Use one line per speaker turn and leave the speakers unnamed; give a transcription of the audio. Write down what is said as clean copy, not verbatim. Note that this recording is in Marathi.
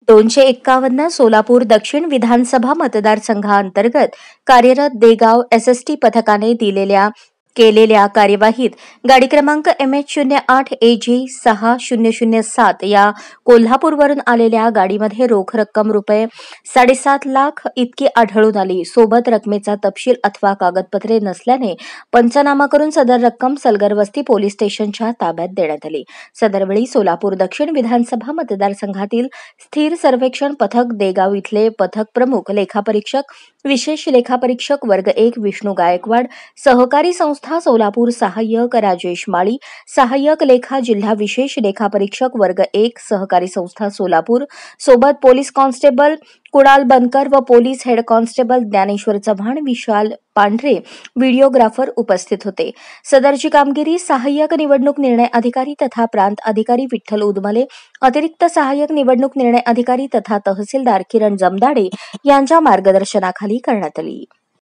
251 सोलापूर दक्षिण विधानसभा मतदारसंघांतर्गत कार्यरत देगाव एसएसटी पथकाने केलेल्या कार्यवाहीत गाडी क्रमांक MH08 AG 6007 या कोल्हापूरवरून आलेल्या गाडीमध्ये रोख रक्कम रुपये 7.5 लाख इतकी आढळून आली. सोबत रकमेचा तपशील अथवा कागदपत्रे नसल्याने पंचनामा करून सदर रक्कम सलगरवस्ती पोलीस स्टेशनच्या ताब्यात देण्यात आली. सदरवेळी सोलापूर दक्षिण विधानसभा मतदारसंघातील स्थिर सर्वेक्षण पथक देगाव इथले पथक प्रमुख लेखापरीक्षक विशेष लेखापरीक्षक वर्ग 1 विष्णू गायकवाड, सहकारी संस्था सोलापूर सहाय्यक राजेश माळी, सहाय्यक लेखा जिल्हा विशेष लेखापरीक्षक वर्ग 1 सहकारी संस्था सोलापूर सोबत पोलीस कॉन्स्टेबल कुणाल बनकर व police head constable Dnyaneshwar Chavan, Vishal Pandhare videographer उपस्थित होते. सदरची कामगिरी सहाय्यक निवडणूक निर्णय अधिकारी तथा प्रांत अधिकारी विठ्ठल उदमले, अतिरिक्त सहाय्यक निवडणूक निर्णय अधिकारी तथा तहसीलदार किरण जमदाडे यांच्या मार्गदर्शनाखाली करण्यात आली.